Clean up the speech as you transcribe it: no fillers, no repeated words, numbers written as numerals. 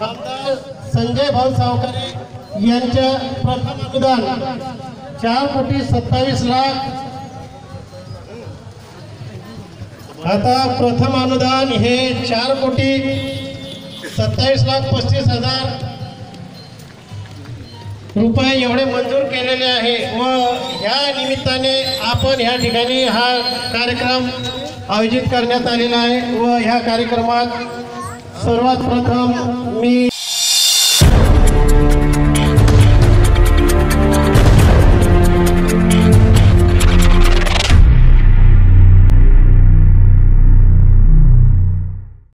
आमदार संजय भाऊ सावकारे यांच्या प्रथम अनुदान 4,27,00,000। आता प्रथम अनुदान हे 4,27,35,000 रुपये एवढे मंजूर केलेले आहे व ह्या निमित्ताने आपण ह्या ठिकाणी हा कार्यक्रम आयोजित करण्यात आलेला आहे व ह्या कार्यक्रमात सर्वात प्रथम मी